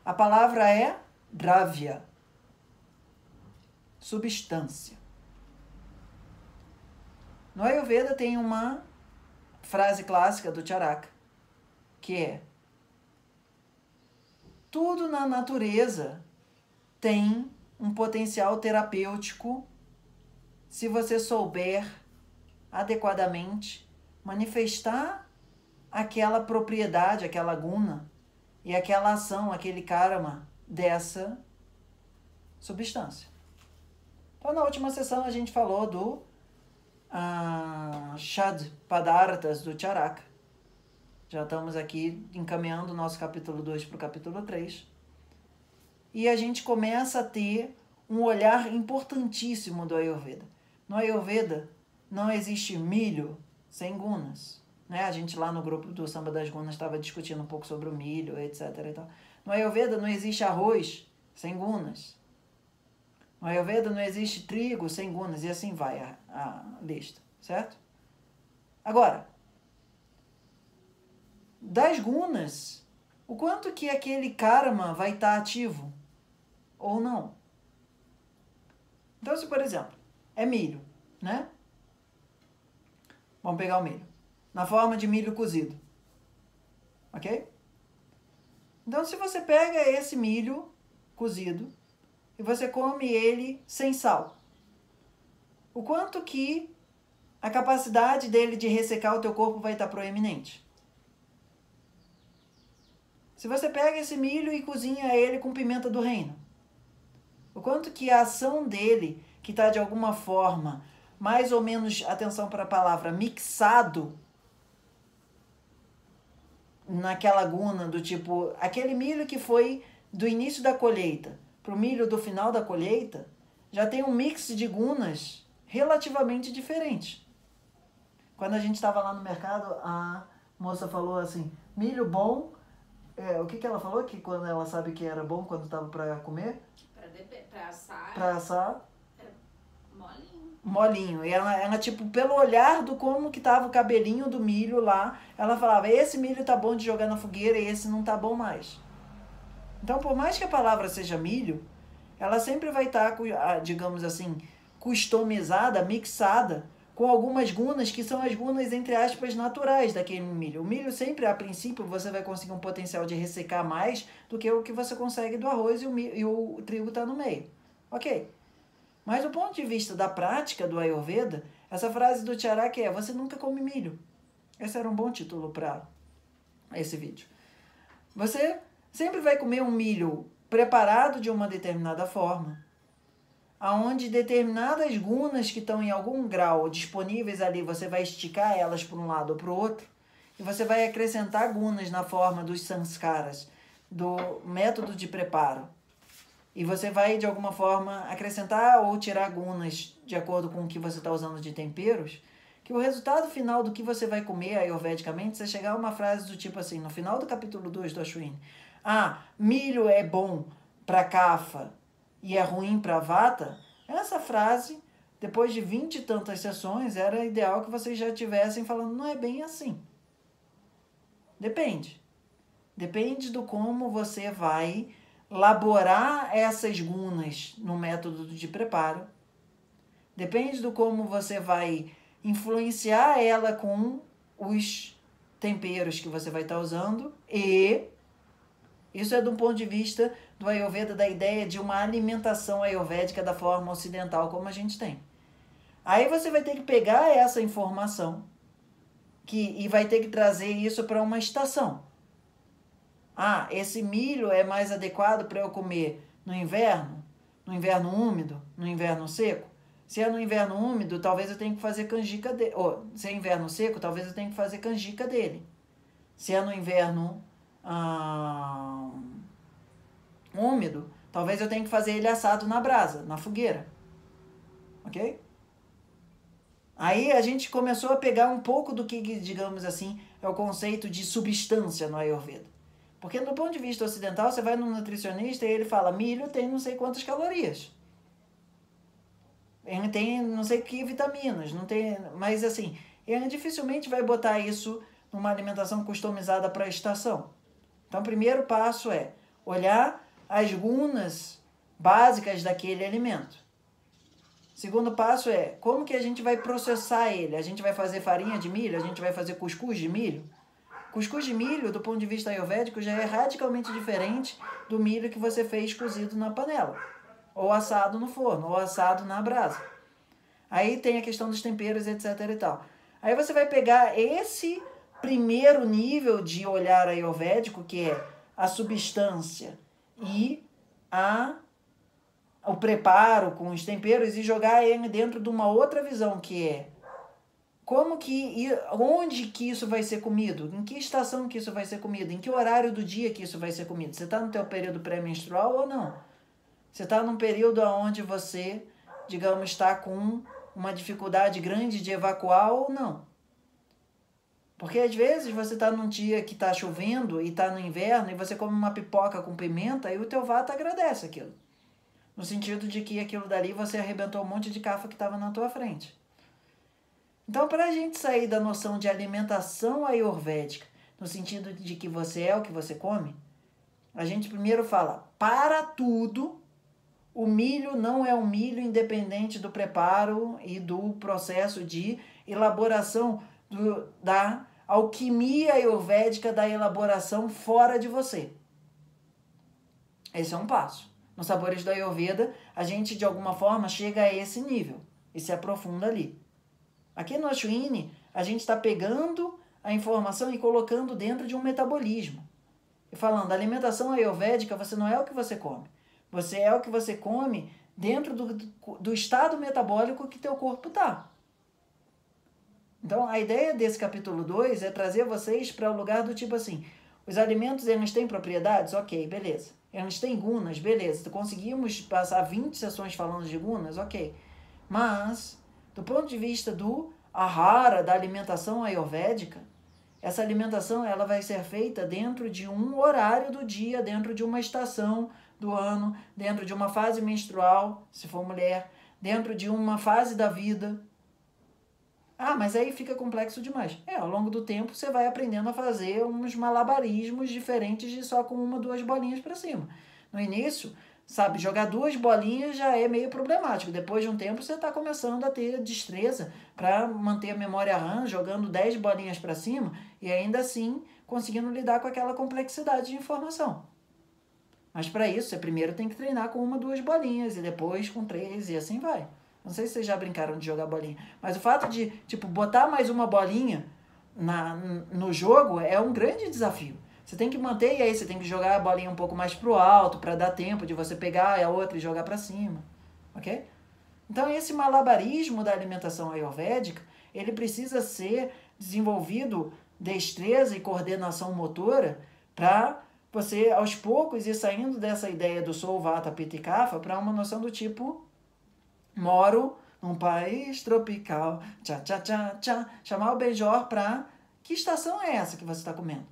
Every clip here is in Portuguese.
A palavra é dravya, substância. No Ayurveda tem uma frase clássica do Charaka, que é: tudo na natureza tem um potencial terapêutico se você souber adequadamente manifestar aquela propriedade, aquela guna e aquela ação, aquele karma dessa substância. Então, na última sessão a gente falou do Shad Padarthas do Charaka. Já estamos aqui encaminhando o nosso capítulo 2 para o capítulo 3. E a gente começa a ter um olhar importantíssimo do Ayurveda. No Ayurveda não existe milho sem gunas. Né? A gente lá no grupo do Samba das Gunas estava discutindo um pouco sobre o milho, etc. E tal. No Ayurveda não existe arroz sem gunas. No Ayurveda não existe trigo sem gunas. E assim vai a lista, certo? Agora, das gunas, o quanto que aquele karma vai estar ativo ou não? Então, se por exemplo, é milho, né? Vamos pegar o milho. Na forma de milho cozido. Ok? Então, se você pega esse milho cozido e você come ele sem sal, o quanto que a capacidade dele de ressecar o teu corpo vai estar proeminente? Se você pega esse milho e cozinha ele com pimenta do reino, o quanto que a ação dele, que está de alguma forma, mais ou menos, atenção para a palavra, mixado naquela guna do tipo, aquele milho que foi do início da colheita para o milho do final da colheita, já tem um mix de gunas relativamente diferente. Quando a gente estava lá no mercado, a moça falou assim, milho bom, o que ela falou? Que quando ela sabe que era bom, quando estava para comer? Para assar. Para assar. Molinho. Molinho. E ela, tipo, pelo olhar do como que tava o cabelinho do milho lá, ela falava, esse milho tá bom de jogar na fogueira e esse não tá bom mais. Então, por mais que a palavra seja milho, ela sempre vai estar, digamos assim, customizada, mixada, com algumas gunas que são as gunas, entre aspas, naturais daquele milho. O milho sempre, a princípio, você vai conseguir um potencial de ressecar mais do que o que você consegue do arroz e o trigo está no meio. Ok. Mas do ponto de vista da prática do Ayurveda, essa frase do Charaka é, você nunca come milho. Esse era um bom título para esse vídeo. Você sempre vai comer um milho preparado de uma determinada forma, aonde determinadas gunas que estão em algum grau disponíveis ali, você vai esticar elas para um lado ou para o outro, e você vai acrescentar gunas na forma dos sanskaras, do método de preparo. E você vai, de alguma forma, acrescentar ou tirar gunas de acordo com o que você está usando de temperos, que o resultado final do que você vai comer ayurvedicamente, você chegar a uma frase do tipo assim, no final do capítulo 2 do Ashwini, milho é bom para kapha e é ruim para vata, essa frase, depois de 20 e tantas sessões, era ideal que vocês já estivessem falando, não é bem assim. Depende. Depende do como você vai elaborar essas gunas no método de preparo. Depende do como você vai influenciar ela com os temperos que você vai estar usando. E isso é do ponto de vista do Ayurveda, da ideia de uma alimentação ayurvédica da forma ocidental como a gente tem. Aí você vai ter que pegar essa informação e vai ter que trazer isso para uma estação. Esse milho é mais adequado para eu comer no inverno úmido, no inverno seco. Se é no inverno úmido, talvez eu tenha que fazer canjica dele. Ou, se é inverno seco, talvez eu tenha que fazer canjica dele. Se é no inverno úmido, talvez eu tenha que fazer ele assado na brasa, na fogueira. Ok? Aí a gente começou a pegar um pouco do que, digamos assim, é o conceito de substância no Ayurveda. Porque do ponto de vista ocidental, você vai no nutricionista e ele fala, milho tem não sei quantas calorias. Ele tem não sei que vitaminas, não tem, mas assim, ele dificilmente vai botar isso numa alimentação customizada para a estação. Então, o primeiro passo é, olhar as gunas básicas daquele alimento. Segundo passo é, como que a gente vai processar ele? A gente vai fazer farinha de milho? A gente vai fazer cuscuz de milho? Cuscuz de milho, do ponto de vista ayurvédico, já é radicalmente diferente do milho que você fez cozido na panela, ou assado no forno, ou assado na brasa. Aí tem a questão dos temperos, etc e tal. Aí você vai pegar esse primeiro nível de olhar ayurvédico, que é a substância e o preparo com os temperos, e jogar ele dentro de uma outra visão, que é onde que isso vai ser comido, em que estação que isso vai ser comido, em que horário do dia que isso vai ser comido. Você está no teu período pré-menstrual ou não? Você está num período onde você, digamos, está com uma dificuldade grande de evacuar ou não? Porque às vezes você está num dia que está chovendo e está no inverno e você come uma pipoca com pimenta e o teu vata agradece aquilo. No sentido de que aquilo dali você arrebentou um monte de cafa que estava na tua frente. Então, para a gente sair da noção de alimentação ayurvédica, no sentido de que você é o que você come, a gente primeiro fala, para tudo, o milho não é um milho independente do preparo e do processo de elaboração da alquimia ayurvédica da elaboração fora de você. Esse é um passo. Nos Sabores do Ayurveda, a gente, de alguma forma, chega a esse nível e se aprofunda ali. Aqui no Ashwini, a gente está pegando a informação e colocando dentro de um metabolismo. E falando, a alimentação ayurvédica, você não é o que você come. Você é o que você come dentro do estado metabólico que teu corpo está. Então, a ideia desse capítulo 2 é trazer vocês para o lugar do tipo assim, os alimentos, eles têm propriedades? Ok, beleza. Eles têm gunas? Beleza. Conseguimos passar 20 sessões falando de gunas? Ok. Mas, do ponto de vista do ahara, da alimentação ayurvédica, essa alimentação ela vai ser feita dentro de um horário do dia, dentro de uma estação do ano, dentro de uma fase menstrual, se for mulher, dentro de uma fase da vida. Ah, mas aí fica complexo demais. Ao longo do tempo você vai aprendendo a fazer uns malabarismos diferentes de só com uma, duas bolinhas para cima. No início, sabe, jogar 2 bolinhas já é meio problemático. Depois de um tempo você está começando a ter destreza para manter a memória RAM, jogando 10 bolinhas para cima e ainda assim conseguindo lidar com aquela complexidade de informação. Mas para isso você primeiro tem que treinar com 1, 2 bolinhas e depois com 3 e assim vai. Não sei se vocês já brincaram de jogar bolinha. Mas o fato de, botar mais uma bolinha no jogo é um grande desafio. Você tem que manter e aí você tem que jogar a bolinha um pouco mais pro alto para dar tempo de você pegar a outra e jogar para cima. Ok? Então esse malabarismo da alimentação ayurvédica, ele precisa ser desenvolvido destreza e coordenação motora para você, aos poucos, ir saindo dessa ideia do sou, vata, pitta e kapha para uma noção do tipo... Moro num país tropical, tchá, tchá, tchá, tchá. Chamar o Benjor para... Que estação é essa que você está comendo?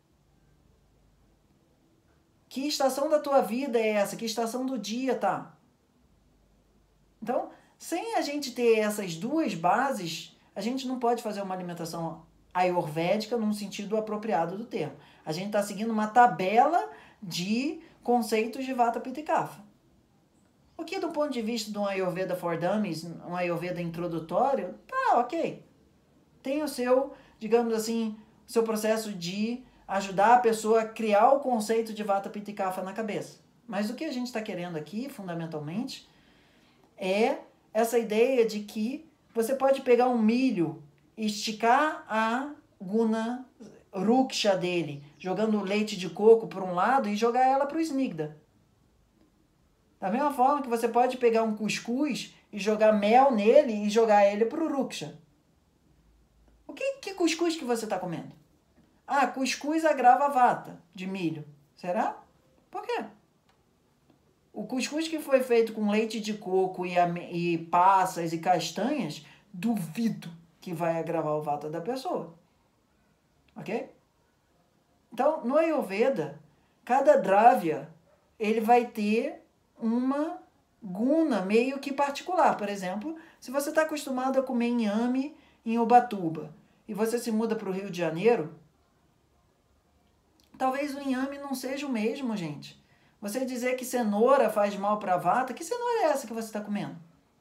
Que estação da tua vida é essa? Que estação do dia tá? Então, sem a gente ter essas 2 bases, a gente não pode fazer uma alimentação ayurvédica num sentido apropriado do termo. A gente está seguindo uma tabela de conceitos de vata, pitta e kapha. O que, do ponto de vista de um Ayurveda for Dummies, um Ayurveda introdutório, tá ok. Tem o seu, digamos assim, o seu processo de ajudar a pessoa a criar o conceito de vata, pitta e kapha na cabeça. Mas o que a gente está querendo aqui, fundamentalmente, é essa ideia de que você pode pegar um milho e esticar a guna ruksha dele, jogando leite de coco por um lado e jogar ela para o snigdha. Da mesma forma que você pode pegar um cuscuz e jogar mel nele e jogar ele para o ruksha. O que cuscuz que você está comendo? Ah, cuscuz agrava a vata de milho. Será? Por quê? O cuscuz que foi feito com leite de coco e passas e castanhas, duvido que vai agravar o vata da pessoa. Ok? Então, no Ayurveda, cada dravya, ele vai ter uma guna meio que particular. Por exemplo, se você está acostumado a comer inhame em Ubatuba e você se muda para o Rio de Janeiro, talvez o inhame não seja o mesmo, gente, Você dizer que cenoura faz mal para a vata, que cenoura é essa que você está comendo?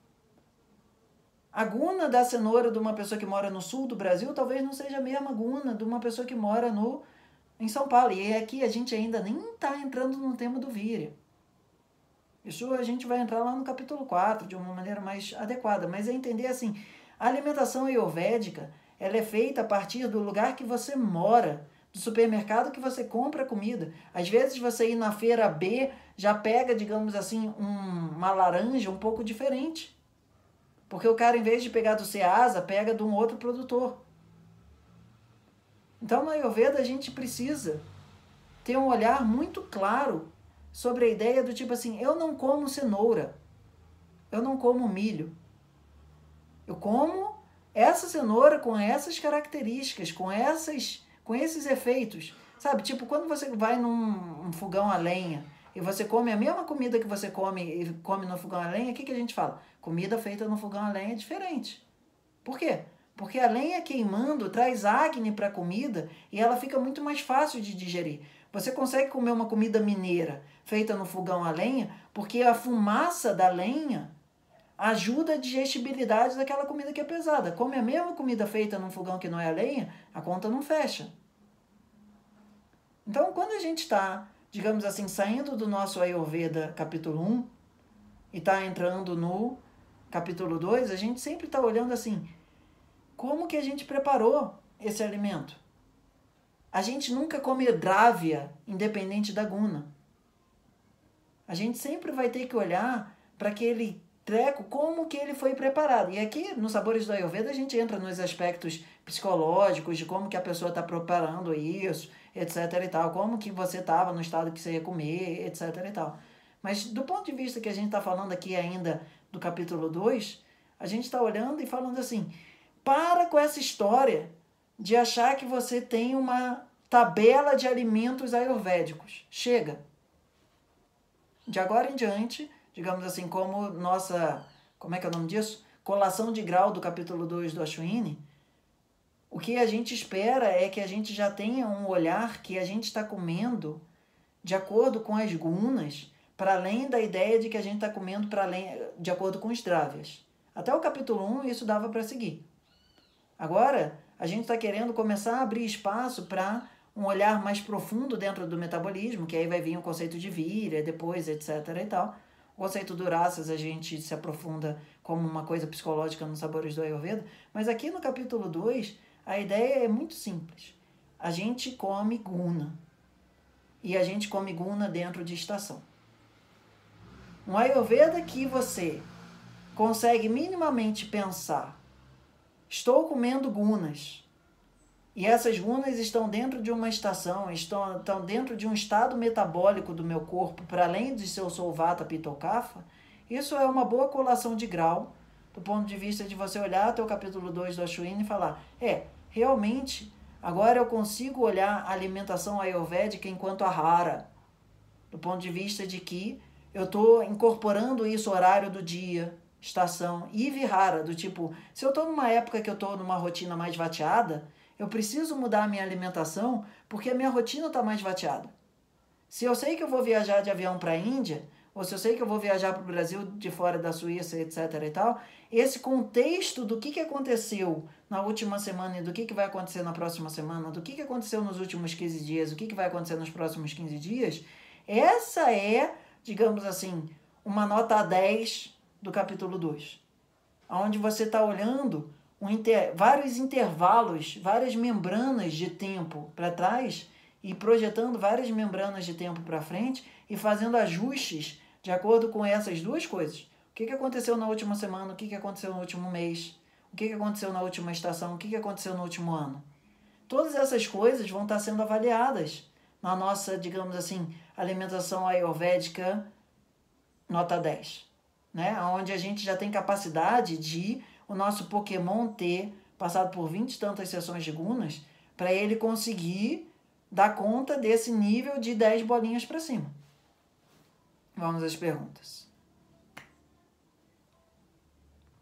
A guna da cenoura de uma pessoa que mora no sul do Brasil talvez não seja a mesma guna de uma pessoa que mora em São Paulo. E aqui a gente ainda nem está entrando no tema do vírya. Isso a gente vai entrar lá no capítulo 4 de uma maneira mais adequada. Mas é entender assim, a alimentação ayurvédica, ela é feita a partir do lugar que você mora, do supermercado que você compra comida. Às vezes você ir na feira B, já pega, digamos assim, uma laranja um pouco diferente. Porque o cara, em vez de pegar do Ceasa, pega de um outro produtor. Então, no Ayurveda, a gente precisa ter um olhar muito claro sobre a ideia do tipo assim, eu não como cenoura, eu não como milho. Eu como essa cenoura com essas características, com esses efeitos. Sabe, tipo, quando você vai num fogão a lenha e você come a mesma comida que você come no fogão a lenha, o que a gente fala? Comida feita no fogão a lenha é diferente. Por quê? Porque a lenha queimando traz acne para a comida e ela fica muito mais fácil de digerir. Você consegue comer uma comida mineira feita no fogão a lenha porque a fumaça da lenha ajuda a digestibilidade daquela comida que é pesada. Come a mesma comida feita num fogão que não é a lenha, a conta não fecha. Então, quando a gente está, digamos assim, saindo do nosso Ayurveda capítulo 1 e está entrando no capítulo 2, a gente sempre está olhando assim, como que a gente preparou esse alimento? A gente nunca come drávia, independente da guna. A gente sempre vai ter que olhar para aquele treco, como que ele foi preparado. E aqui, nos Sabores do Ayurveda, a gente entra nos aspectos psicológicos, de como que a pessoa está preparando isso, etc e tal, como que você estava no estado que você ia comer, etc e tal. Mas do ponto de vista que a gente está falando aqui ainda do capítulo 2, a gente está olhando e falando assim, para com essa história de achar que você tem uma tabela de alimentos ayurvédicos. Chega. De agora em diante, digamos assim, como nossa, como é que é o nome disso? Colação de grau do capítulo 2 do Ashwini, o que a gente espera é que a gente já tenha um olhar que a gente está comendo de acordo com as gunas, para além da ideia de que a gente está comendo de acordo com os drávias. Até o capítulo 1 isso dava para seguir. Agora, a gente está querendo começar a abrir espaço para um olhar mais profundo dentro do metabolismo, que aí vai vir o conceito de vírya, depois, etc. e tal. O conceito do raças a gente se aprofunda como uma coisa psicológica nos Sabores do Ayurveda, mas aqui no capítulo 2, a ideia é muito simples. A gente come guna, e a gente come guna dentro de estação. Um Ayurveda que você consegue minimamente pensar, estou comendo gunas, e essas gunas estão dentro de uma estação, estão dentro de um estado metabólico do meu corpo, para além de se eu sou vata, pitta ou kapha, isso é uma boa colação de grau, do ponto de vista de você olhar até o capítulo 2 do Ashwini e falar, realmente, agora eu consigo olhar a alimentação ayurvédica enquanto ahara, do ponto de vista de que eu estou incorporando isso, horário do dia, estação, e vihara, do tipo, se eu estou numa época que eu estou numa rotina mais vateada, eu preciso mudar a minha alimentação porque a minha rotina está mais vateada. Se eu sei que eu vou viajar de avião para a Índia, ou se eu sei que eu vou viajar para o Brasil de fora da Suíça, etc. e tal, esse contexto do que aconteceu na última semana e do que vai acontecer na próxima semana, do que aconteceu nos últimos 15 dias, o que vai acontecer nos próximos 15 dias, essa é, digamos assim, uma nota 10 do capítulo 2, onde você está olhando vários intervalos, várias membranas de tempo para trás e projetando várias membranas de tempo para frente e fazendo ajustes de acordo com essas duas coisas. O que aconteceu na última semana, o que aconteceu no último mês, o que aconteceu na última estação, o que aconteceu no último ano. Todas essas coisas vão estar sendo avaliadas na nossa, digamos assim, alimentação ayurvédica nota 10, né? Onde a gente já tem capacidade de o nosso Pokémon ter passado por 20 e tantas sessões de gunas para ele conseguir dar conta desse nível de 10 bolinhas para cima. Vamos às perguntas.